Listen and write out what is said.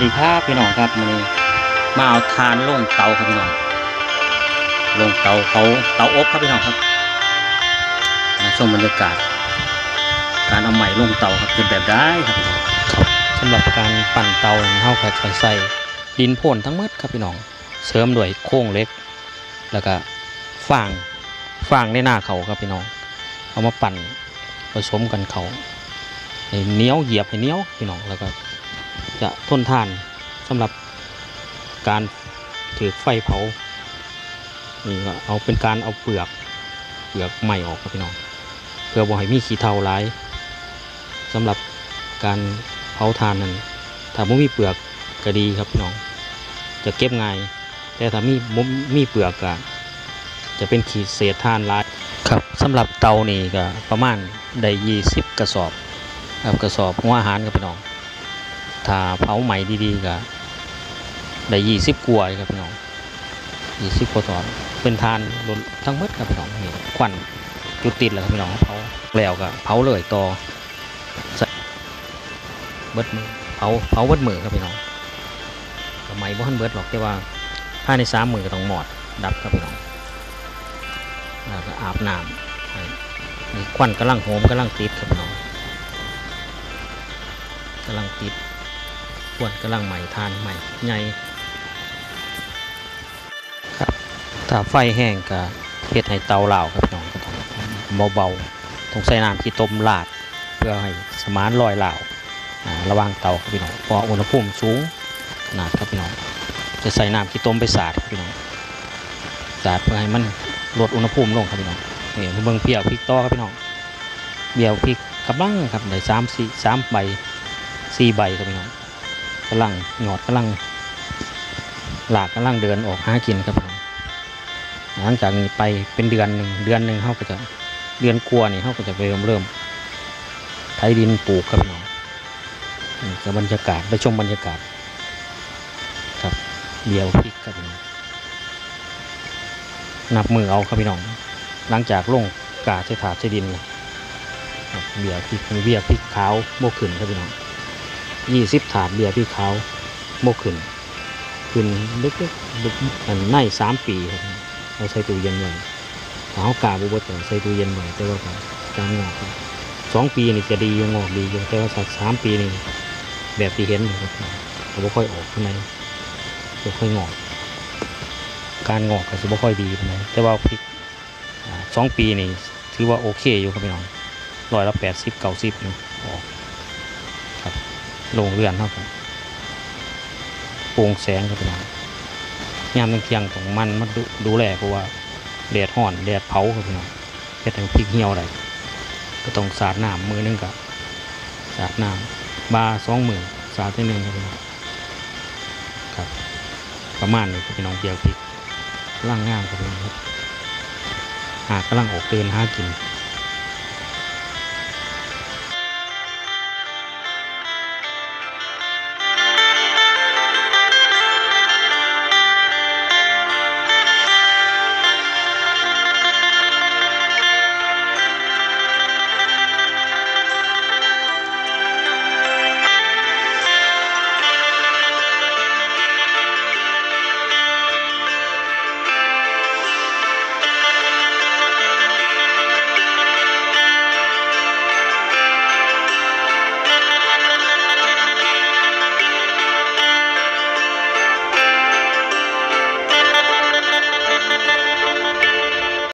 ดีครับพี่น้องครับวันนี้มาเอาทานลงเตาครับพี่น้องลงเตาเขาเตาอบครับพี่น้องครับมาชมบรรยากาศการเอาใหม่ลงเตาครับเป็นแบบได้ครับพี่น้องครับสำหรับการปั่นเตาเท่ากับใส่ดินพ่นทั้งหมดครับพี่น้องเสริมด้วยโค้งเล็กแล้วก็ฟางในหน้าเขาครับพี่น้องเอามาปั่นผสมกันเขาให้เหนียวเหยียบให้เหนียวพี่น้องแล้วก็จะทนทานสำหรับการถือไฟเผานี่ก็เอาเป็นการเอาเปลือกใหม่ออกครับพี่น้องเพื่อบ่ให้มีขี้เถ้าร้ายสำหรับการเผาทานนั้นถ้าไม่มีเปลือกก็ดีครับพี่น้องจะเก็บง่ายแต่ถ้ามีเปลือกก็จะเป็นขีดเศษทานร้ายครับสำหรับเตานี่ก็ประมาณได้20กระสอบครับกระสอบหัวอาหารครับพี่น้องถ้าเผาใหม่ดีๆก็ได้20กว่าครับพี่น้อง20กว่าตอนเป็นทานทั้งหมดครับพี่น้องนี่ควันจุดติดแล้วครับพี่น้องเผาแล้วก็เผาเลยต่อเบิดมือเผาเบิดมือครับพี่น้องก็ไม่บ่ทันเบิดหรอกแต่ว่าภายใน3 มื้อก็ต้องหมดดับครับพี่น้องแล้วก็อาบน้ำนี่ควันกำลังโหมกำลังติดครับพี่น้องกำลังติดควันกำลังใหม่ทานใหม่ใหญ่ครับถ้าไฟแห้งก็เฮ็ดให้เตาเหลาครับพี่น้องก็ต้องเบาๆต้องใส่น้ำที่ต้มลาดเพื่อให้สมานลอยเหลาระวังเตาครับพี่น้องเพราะอุณหภูมิสูงขนาดครับพี่น้องจะใส่น้ำที่ต้มไปสาดครับพี่น้องสาดเพื่อให้มันลดอุณหภูมิลงครับพี่น้องนี่เบิ่งเปรี้ยวพริกต่อครับพี่น้องเบี้ยวพริกกำลังครับได้3 ใบ 4 ใบครับพี่น้องกำลังหยอดกำลังหลากกำลังเดินออกหากินครับพี่น้องหลังจากนี้ไปเป็นเดือนหนึ่งเขาก็จะเดือนกว่านี่เขาก็จะเริ่มไถดินปลูกครับพี่น้องกับบรรยากาศไปชมบรรยากาศครับเบี้ยวพริกครับพี่น้องนับมือเอาครับพี่น้องหลังจากลงกาใส่ถาดใส่ดินเบี้ยพริกขาวโบกขึ้นครับพี่น้อง20 ถาดเบี้ยพริกขาวโบกขึ้นลึกอันใน3 ปีครับเราใส่ตู้เย็นไว้ถ้าเขากาบุบดใส่ตู้เย็นไว้แต่ว่าการงอก2 ปีนี่จะดีอยู่งอกดีอยู่แต่ว่าสัก3 ปีนี่แบบที่เห็นครับเขาไม่ค่อยออกข้างในไม่ค่อยงอกการงอกก็จะไม่ค่อยดีข้างในแต่ว่าพริก2 ปีนี่ถือว่าโอเคอยู่ครับพี่น้อง80-90นี่ออกครับลงเรือนเท่ากันโปร่งแสงครับพี่น้องยามเที่ยงของมันมาดูแลเพราะว่าแดดห่อนแดดเผาครับพี่น้องแค่ถึงพริกเหี่ยวได้ก็ต้องสาดน้ำมือนึงกับสาดน้ำบา2 มื้อสาดทีนึงครับพี่น้องครับประมาณนี้ครับพี่น้องเดียวพริกร่างงามครับพี่น้องครับหากกำลังออกเดินหากิน